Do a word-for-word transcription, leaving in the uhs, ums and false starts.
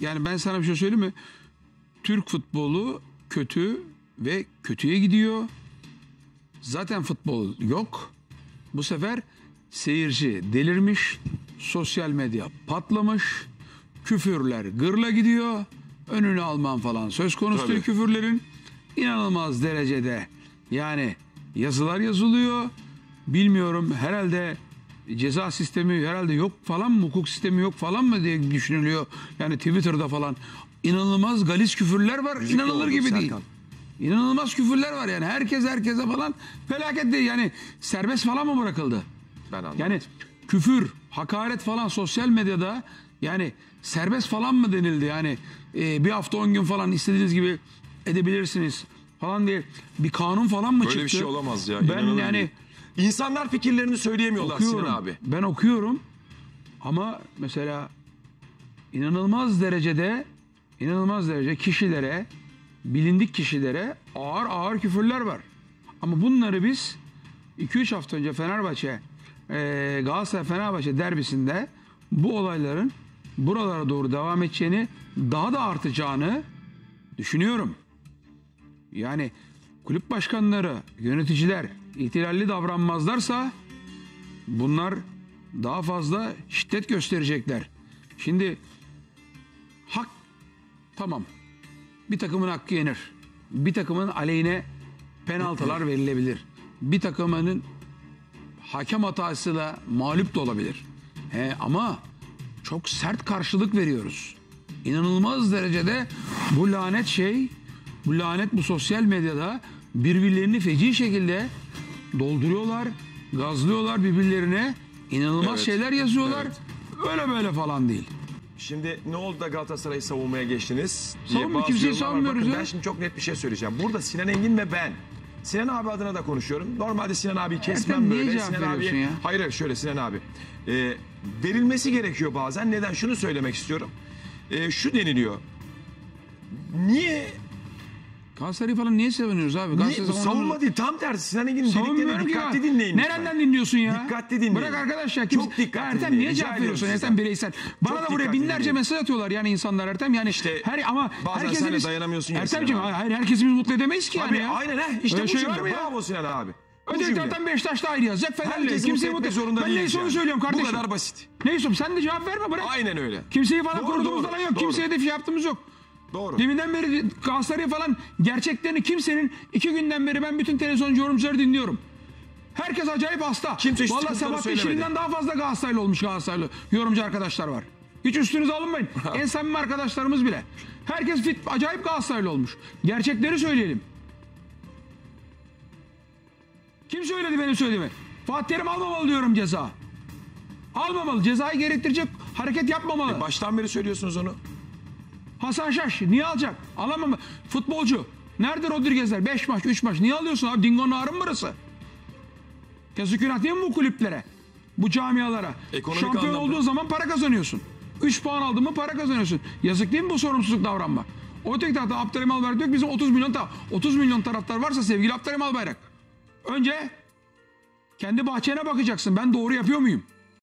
Yani ben sana bir şey söyleyeyim mi? Türk futbolu kötü ve kötüye gidiyor. Zaten futbol yok. Bu sefer seyirci delirmiş. Sosyal medya patlamış. Küfürler gırla gidiyor. Önünü alman falan söz konusu değil küfürlerin. İnanılmaz derecede yani yazılar yazılıyor. Bilmiyorum herhalde ceza sistemi herhalde yok falan mı, hukuk sistemi yok falan mı diye düşünülüyor. Yani Twitter'da falan inanılmaz galis küfürler var. Müzik İnanılır gibi Serkan. Değil. İnanılmaz küfürler var yani. Herkes herkese falan felaket değil. Yani serbest falan mı bırakıldı? Ben anladım. Yani küfür, hakaret falan sosyal medyada yani serbest falan mı denildi? Yani e, bir hafta on gün falan istediğiniz gibi edebilirsiniz falan diye bir kanun falan mı Böyle çıktı? Böyle bir şey olamaz ya. Ben yani değil. İnsanlar fikirlerini söyleyemiyorlar okuyorum, Sinan abi. Ben okuyorum ama mesela inanılmaz derecede inanılmaz derece kişilere, bilindik kişilere ağır ağır küfürler var. Ama bunları biz iki üç hafta önce Fenerbahçe e, Galatasaray Fenerbahçe derbisinde bu olayların buralara doğru devam edeceğini, daha da artacağını düşünüyorum. Yani kulüp başkanları, yöneticiler ihtilalli davranmazlarsa bunlar daha fazla şiddet gösterecekler. Şimdi hak tamam. Bir takımın hakkı yenir. Bir takımın aleyhine penaltılar verilebilir. Bir takımının hakem hatasıyla mağlup da olabilir. He, ama çok sert karşılık veriyoruz. İnanılmaz derecede bu lanet şey, bu lanet bu sosyal medyada birbirlerini feci şekilde dolduruyorlar, gazlıyorlar birbirlerine. İnanılmaz evet, şeyler yazıyorlar. Evet. Öyle böyle falan değil. Şimdi ne oldu da Galatasaray'ı savunmaya geçtiniz? Savunma kimseyi savunmuyoruz ya. Ben şimdi çok net bir şey söyleyeceğim. Burada Sinan Engin ve ben. Sinan abi adına da konuşuyorum. Normalde Sinan abi kesmem Ertem, böyle. Niye cevap Sinan abi ya? Hayır hayır şöyle Sinan abi. E, verilmesi gerekiyor bazen. Neden? Şunu söylemek istiyorum. E, şu deniliyor. Niye Galatasaray'ı falan niye savunuyoruz abi? Niye? Savunma değil. Tam tersi. Sinan Engin'in dediklerini dikkatli ya. dinleyin. Nereden dinliyorsun ya? Dikkatli dinleyin. Bırak arkadaş ya. Kimse... Çok dikkatli Ertem niye cevap veriyorsun? Ertem bireysel. Bana Çok da buraya binlerce dinleyin. Mesaj atıyorlar yani insanlar Ertem. Yani işte her ama bazen sen de dayanamıyorsun. Ertemciğim hayır herkesi biz mutlu edemeyiz ki abi, yani ya. Aynen he. İşte Öyle bu şey var mı ya? Bravo Sinan abi. Öteki taraftan Beşiktaş da ayrı yazacak. Fener'le kimseyi mutlu zorunda Ben neyse onu söylüyorum kardeşim. Bu kadar basit. Neyse sen de cevap verme bırak. Aynen öyle. Kimseyi falan koruduğumuz falan yok. Kimseye de şey yaptığımız yok. Doğru. Deminden beri Galatasaray'ı falan gerçeklerini kimsenin iki günden beri ben bütün televizyon yorumcuları dinliyorum. Herkes acayip hasta. Kimse Vallahi Sabahattin Şirin'den daha fazla Galatasaraylı olmuş Galatasaraylı yorumcu arkadaşlar var. Hiç üstünüze alınmayın. En samimi arkadaşlarımız bile. Herkes fit, acayip Galatasaraylı olmuş. Gerçekleri söyleyelim. Kim söyledi benim söylediğimi? Fatih Terim almamalı diyorum ceza. Almamalı. Cezayı gerektirecek hareket yapmamalı. E baştan beri söylüyorsunuz onu. Hasan Şaş niye alacak? Alamam. Futbolcu. Nerede Rodriguez'ler? beş maç, üç maç. Niye alıyorsun abi? Dingo'nun ağrı mı burası? Yazık günah değil mi bu kulüplere? Bu camialara? Ekonomik Şampiyon anlamda. Olduğun zaman para kazanıyorsun. üç puan aldın mı para kazanıyorsun. Yazık değil mi bu sorumsuzluk davranma? O tek tarafta Abdurrahim Albayrak diyor ki bizim otuz milyon, ta otuz milyon taraftar varsa sevgili Abdurrahim Albayrak. Önce kendi bahçene bakacaksın. Ben doğru yapıyor muyum?